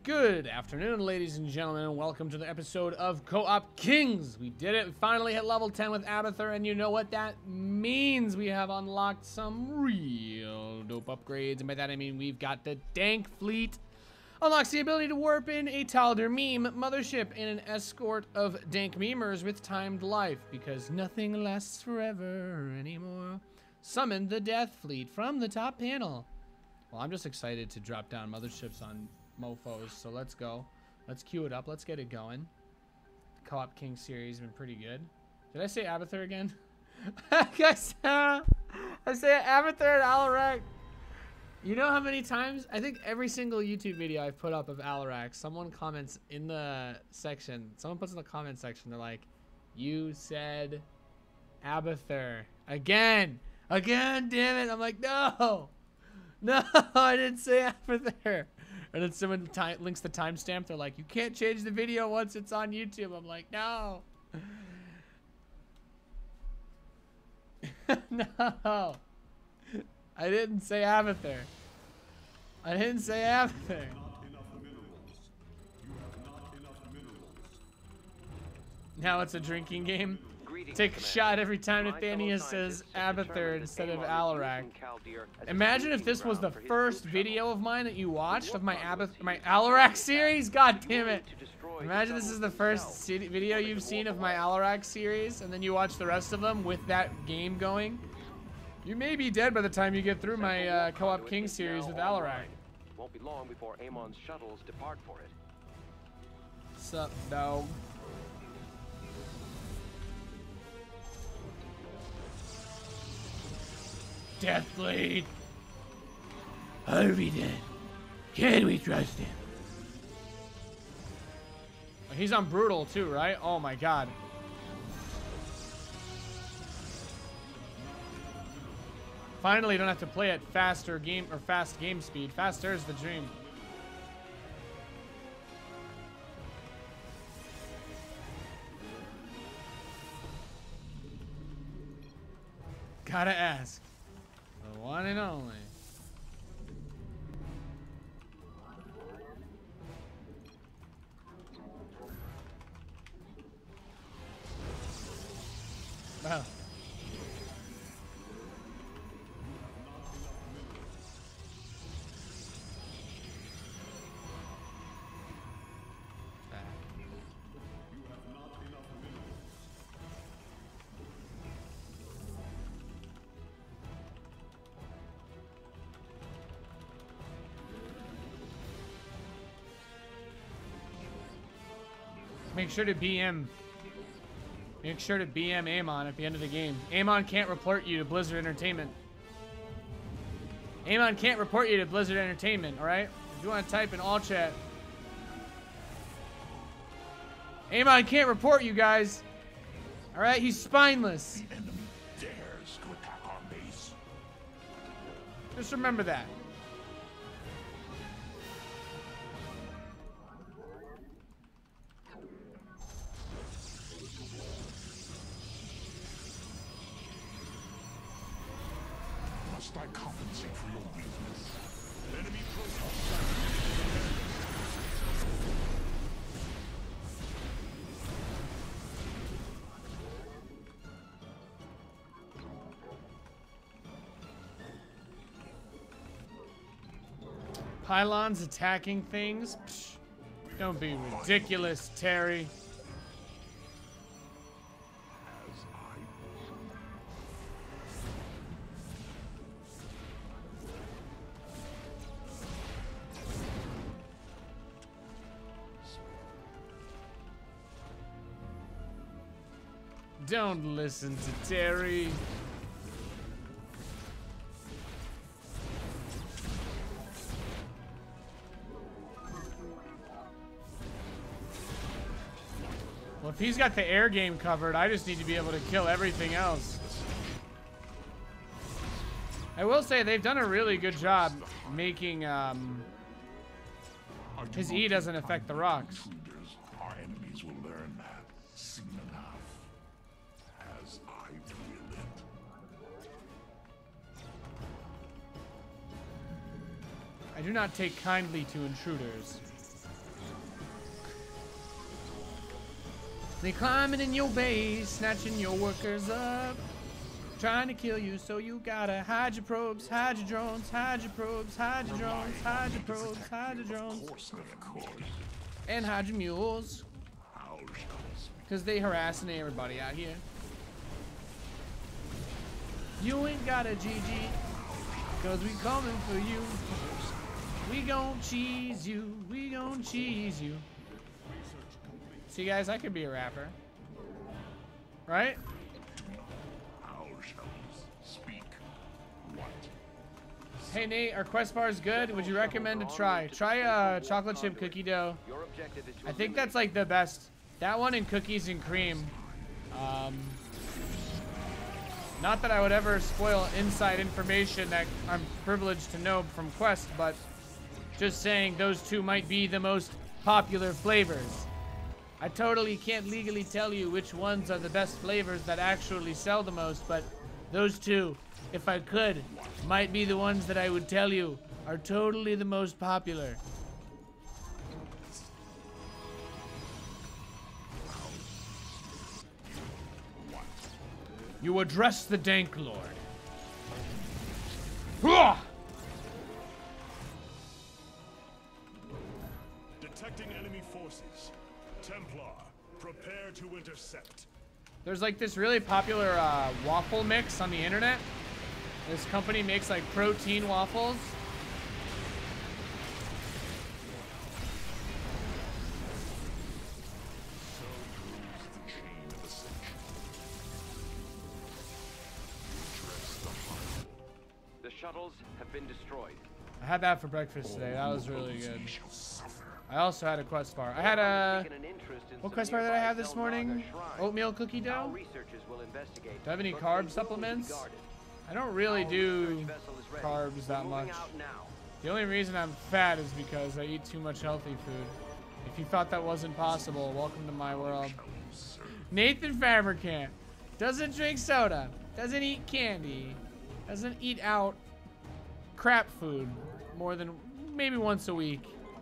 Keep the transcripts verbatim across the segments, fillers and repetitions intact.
Good afternoon, ladies and gentlemen, and welcome to the episode of Co-op Kings. We did it. We finally hit level ten with Abathur, and you know what that means. We have unlocked some real dope upgrades, and by that I mean we've got the DANK FLEET. Unlocks the ability to warp in a Talder meme mothership and an escort of dank memers with timed life, because nothing lasts forever anymore. Summon the Death Fleet from the top panel. Well, I'm just excited to drop down motherships on mofos, so let's go. Let's queue it up. Let's get it going. The Co-op King series has been pretty good. Did I say Abathur again? I say Abathur and Alarak. You know how many times? I think every single YouTube video I've put up of Alarak, someone comments in the section. Someone puts in the comment section. They're like, "You said Abathur again, again, damn it!" I'm like, no. No, I didn't say Abathur. And then someone links the timestamp. They're like, you can't change the video once it's on YouTube. I'm like, no. No. I didn't say Abathur. I didn't say Abathur. Now it's a drinking game. Take a shot every time Nathanias says Abathur instead of Alarak. Imagine if this was the first video of mine that you watched of my Abathur, my Alarak series. God damn it! Imagine this is the first video you've seen of my Alarak series, and then you watch the rest of them with that game going. You may be dead by the time you get through my uh, Co-op King series with Alarak. Won't be long before Amon's shuttles depart for it. Sup, dog? Death Fleet. Are we dead? Can we trust him? He's on brutal too, right? Oh my god. Finally, you don't have to play at faster game or fast game speed. Faster is the dream. Gotta ask. The one and only. Wow. Make sure to B M. Make sure to B M Amon at the end of the game. Amon can't report you to Blizzard Entertainment. Amon can't report you to Blizzard Entertainment, alright? If you want to type in all chat. Amon can't report you guys. Alright, he's spineless. The enemy dares to attack our base. Just remember that. Must I compensate for your weakness? Enemy protocol. Pylons attacking things? Psh, don't be ridiculous, Terry. Don't listen to Terry. Well, if he's got the air game covered, I just need to be able to kill everything else. I will say they've done a really good job making um, his E doesn't affect the rocks. Our enemies will learn that soon enough. As I will it. I do not take kindly to intruders. They climbing in your base, snatching your workers up, trying to kill you, so you gotta hide your probes, hide your drones, hide your probes, hide your drones, hide your probes, hide your drones, Of course. and hide your mules, How shall I speak? because they harassing everybody out here. You ain't got a G G, because we coming for you. We gon' cheese you, we gon' cheese you. See guys, I could be a rapper. Right? How shall we speak? What? Hey Nate, our quest bar is good. Would you recommend to try? Try uh, chocolate chip cookie dough. Your objective is to I think that's like the best. That one and cookies and cream. Um, not that I would ever spoil inside information that I'm privileged to know from Quest, but just saying those two might be the most popular flavors. I totally can't legally tell you which ones are the best flavors that actually sell the most, but those two, if I could, might be the ones that I would tell you are totally the most popular. You address the Dank Lord. Hurrah! Detecting enemy forces. Templar, prepare to intercept. There's like this really popular uh, waffle mix on the internet. This company makes like protein waffles. So goes the chain of ascension. Dress the heart. the shuttles have been destroyed. I had that for breakfast today. That was really good. Ye shall suffer. I also had a quest bar. I had a... Taken an interest in What some quest bar did I nearby have this Zelnaga morning? shrines. Oatmeal cookie Our dough? researchers will investigate. Do I have any but carb they will be supplements? guarded. I don't really Our do research vessel is ready. carbs We're that moving much. out now. The only reason I'm fat is because I eat too much healthy food. If you thought that wasn't possible, welcome to my world. Nathan Fabricant doesn't drink soda, doesn't eat candy, doesn't eat out crap food more than maybe once a week.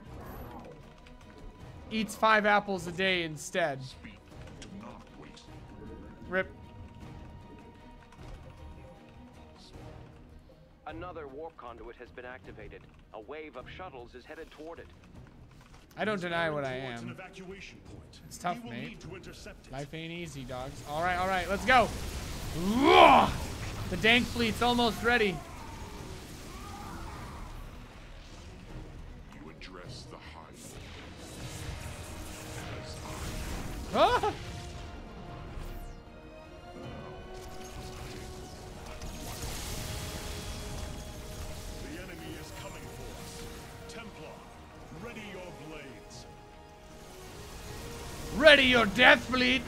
Eats five apples a day instead. Speak. Do not waste. Rip. Another warp conduit has been activated. A wave of shuttles is headed toward it. I don't deny what I Towards an am. evacuation point. It's tough, we will mate. need to intercept it. Life ain't easy, dogs. All right, all right, let's go. Roar! The Dank Fleet's almost ready. You address the hive. As Ah! The enemy is coming for us. Templar, ready your blades. Ready your death fleet.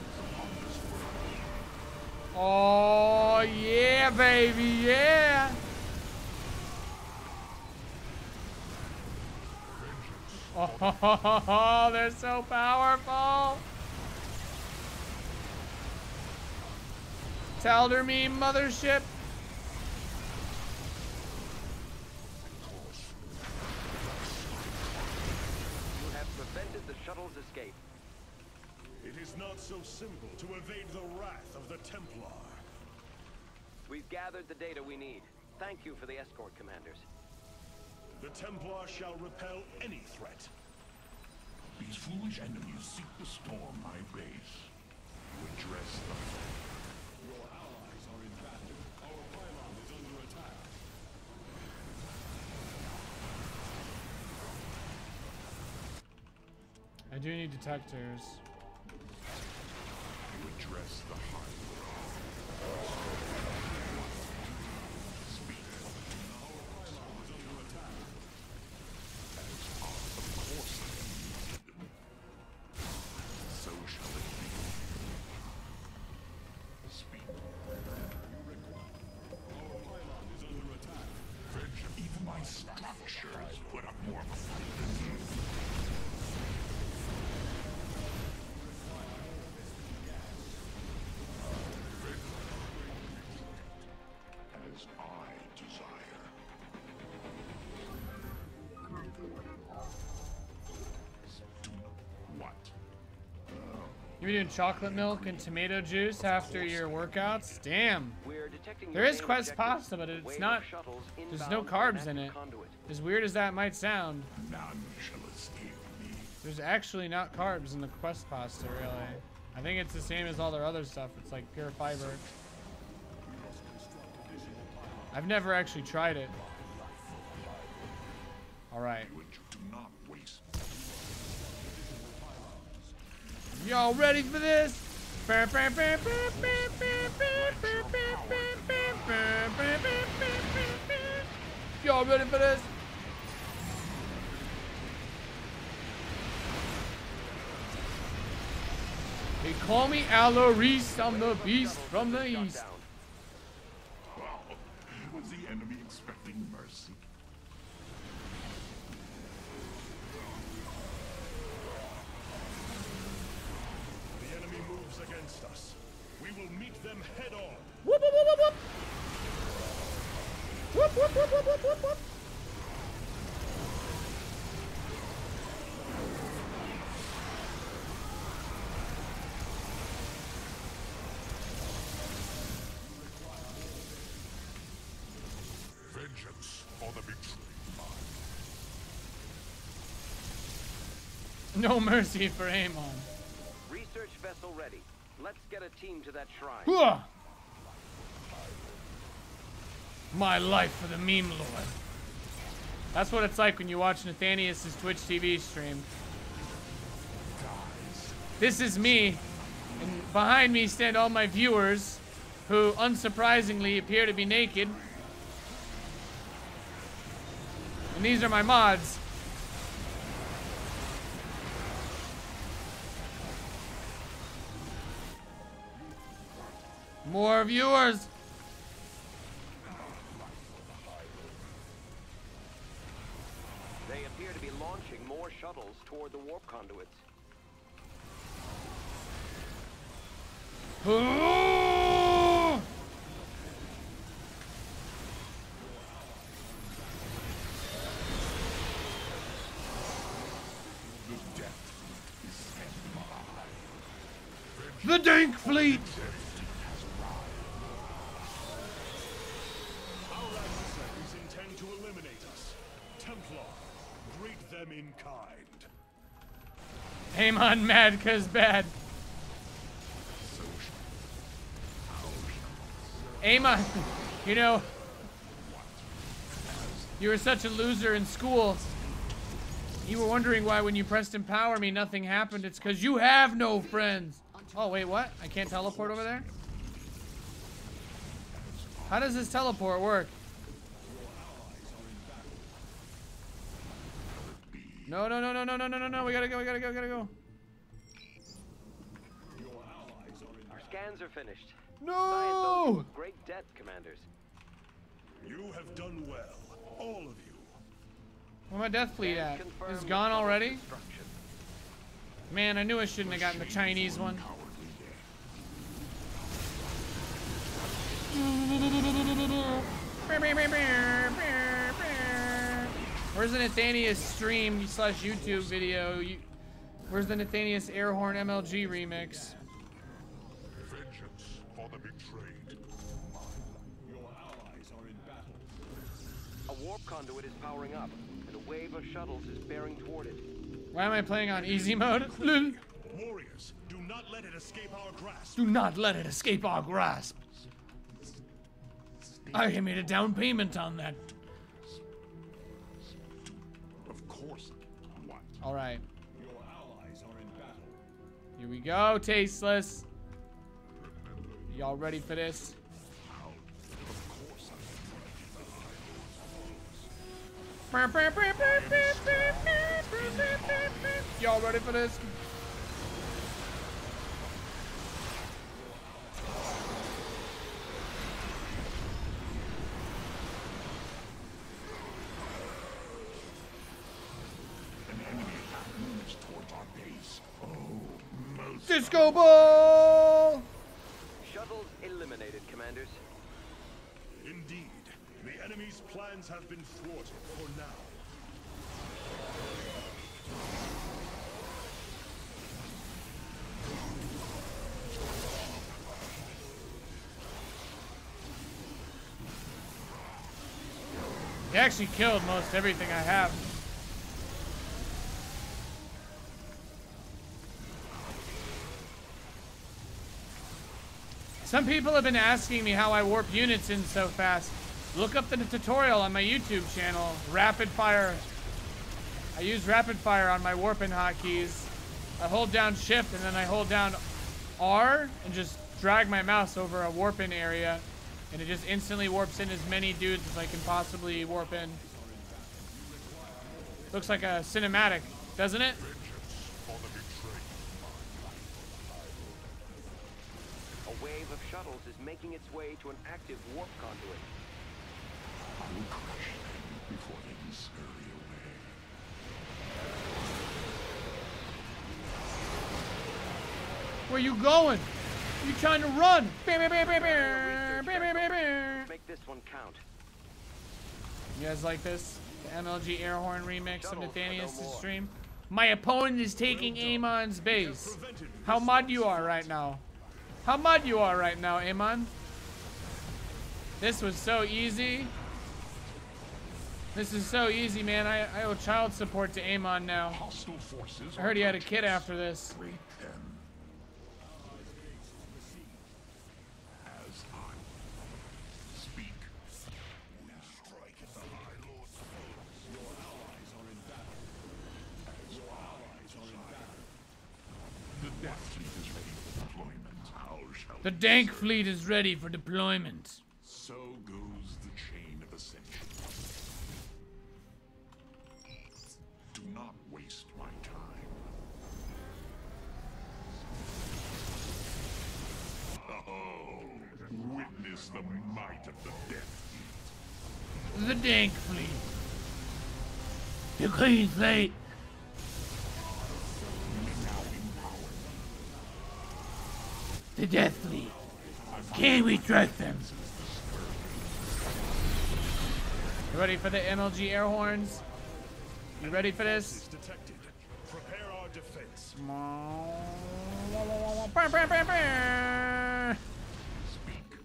Oh, yeah, baby, yeah. Oh, they're so powerful. Telder me, mothership. You have prevented the shuttle's escape. It is not so simple to evade the wrath of the Templar. We've gathered the data we need. Thank you for the escort, commanders. The Templar shall repel any threat. these foolish enemies seek to storm my base. You address the Your allies are in battle. Our pylon is under attack. I do need detectors. You address the hive. Speak. Our pylon is under attack. As are the forces needed. So shall it be. Speak. Our pylon is under attack. Vengeance. Even my structures put up more of a fight than you. You be doing chocolate milk and tomato juice after your workouts? Damn. We're detecting There your is main quest objective, pasta, but a it's wave not. of shuttles There's no inbound carbs from in an it. active conduit. As weird as that might sound, None shall escape me. there's actually not carbs in the quest pasta, really. I think it's the same as all their other stuff. It's like pure fiber. I've never actually tried it. All right. Do not waste. Y'all ready for this? Y'all ready for this? They call me Alarak. I'm the beast from the east. Wow. Was the enemy expecting mercy? The enemy moves against us. We will meet them head on. Whoop, whoop, whoop, whoop. Whoop, whoop, whoop, whoop, whoop, whoop, whoop. Vengeance for the betrayed. No mercy for Amon. Research vessel ready. Let's get a team to that shrine. Hooah! My life for the meme lord. That's what it's like when you watch Nathanias' Twitch T V stream. This is me, and behind me stand all my viewers, who unsurprisingly appear to be naked. And these are my mods. More viewers. They appear to be launching more shuttles toward the warp conduits. Oh! The Dank Fleet! Our adversaries intend to eliminate us. Templar, greet them in kind. Amon mad cause bad. Amon, you know, you were such a loser in school. You were wondering why when you pressed empower me nothing happened. It's because you have no friends. Oh, wait, what? I can't teleport over there? How does this teleport work? No, no, no, no, no, no, no, no, no. We gotta go, we gotta go, we gotta go. Our scans are finished. No! Great debt, commanders. You have done well, all of you. Where's my death fleet at? Confirm It's gone already? destruction. Man, I knew I shouldn't have gotten the Chinese one. Where's the Nathanias stream slash YouTube video? You, where's the Nathanias Airhorn M L G remix? Vengeance for the betrayed. A warp conduit is powering up, and a wave of shuttles is bearing toward it. Why am I playing on easy mode? Lol. Warriors, do not let it escape our grasp. Do not let it escape our grasp. I made a down payment on that. Of course. What? All right. Your allies are in battle. Here we go, tasteless. Y'all ready for this? Y'all ready for this? An enemy attack moves towards our base. Oh, most. Disco ball! Shuttles eliminated, commanders. Indeed, the enemy's plans have been thwarted for now. They actually killed most everything I have. Some people have been asking me how I warp units in so fast. Look up the tutorial on my YouTube channel. Rapid fire. I use rapid fire on my warping hotkeys. I hold down shift and then I hold down R and just drag my mouse over a warping area. And it just instantly warps in as many dudes as I can possibly warp in. Looks like a cinematic, doesn't it? A wave of shuttles is making its way to an active warp conduit. I will crush them before they can scurry away. Where you going? You trying to run? Make this one count. You guys like this? The M L G air horn remix of Nathanias' stream? My opponent is taking Amon's base. How mud you are right now? How mud you are right now, Amon? This was so easy. This is so easy, man. I, I owe child support to Amon now. Hostile forces I heard he had a kid after this. Great them. As I speak, we strike at the High Lord's foes. Your allies are in battle. As your allies are in battle. The Death Fleet is ready for deployment. How shall The Dank Fleet is ready for deployment. So goes the chain of ascension. Do not waste my time. Oh, witness the might of the Death Fleet. The Dank Fleet. The Clean Fleet. Now empowered. The Death Fleet. Can we trust them? You ready for the M L G air horns? You ready for this? Is detected. Prepare our defense. Speak.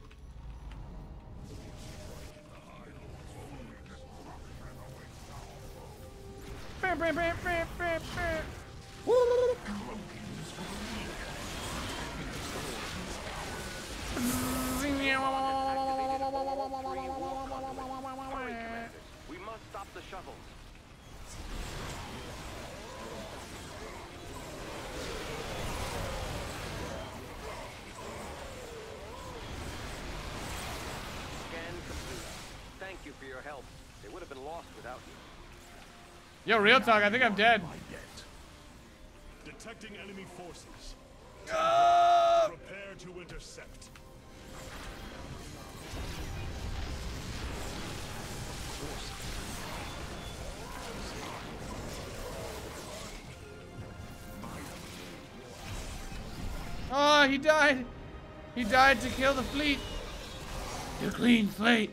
We must stop the shuttles. Scan complete. Thank you for your help. They would have been lost without you. Yo, real talk, I think I'm dead. Detecting enemy forces. Uh, Prepare to intercept. oh, he died. He died to kill the fleet. The Clean Fleet.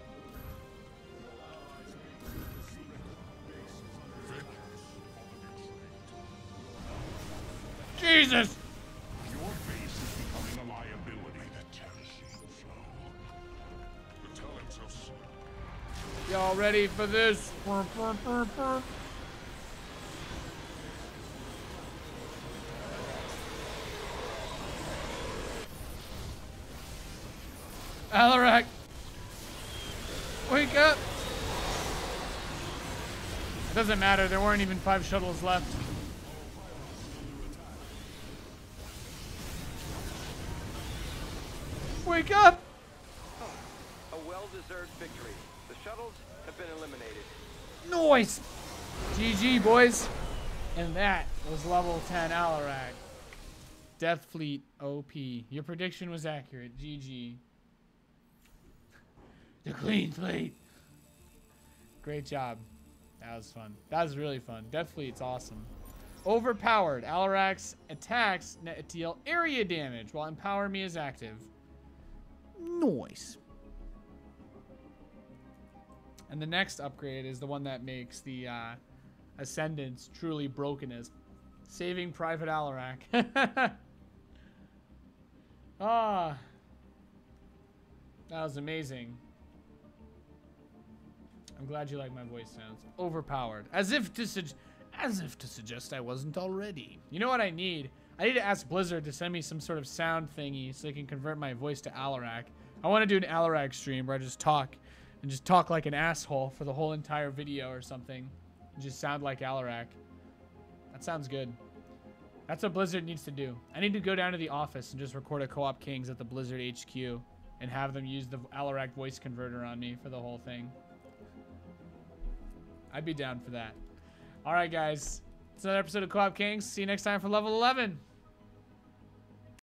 Jesus. Your base is becoming a liability. The kerosene flow. The talents of sun. Y'all ready for this? Burr, burr, burr, burr. Alarak, wake up. It doesn't matter, there weren't even five shuttles left. Wake up! A well-deserved victory. The shuttles have been eliminated. Noise! G G, boys. And that was level ten Alarak. Death Fleet O P. Your prediction was accurate. G G. The Clean Fleet. Great job. That was fun. That was really fun. Death Fleet's awesome. Overpowered. Alarak's attacks net deal area damage while Empower Me is active. Nice. And the next upgrade is the one that makes the uh, Ascendants truly broken, as Saving Private Alarak. Ah. That was amazing. I'm glad you like my voice sounds. Overpowered. As if to sug as if to suggest I wasn't already. You know what I need? I need to ask Blizzard to send me some sort of sound thingy so they can convert my voice to Alarak. I want to do an Alarak stream where I just talk and just talk like an asshole for the whole entire video or something. And just sound like Alarak. That sounds good. That's what Blizzard needs to do. I need to go down to the office and just record a Co-op Kings at the Blizzard H Q and have them use the Alarak voice converter on me for the whole thing. I'd be down for that. All right, guys. It's another episode of Co-op Kings. See you next time for level eleven.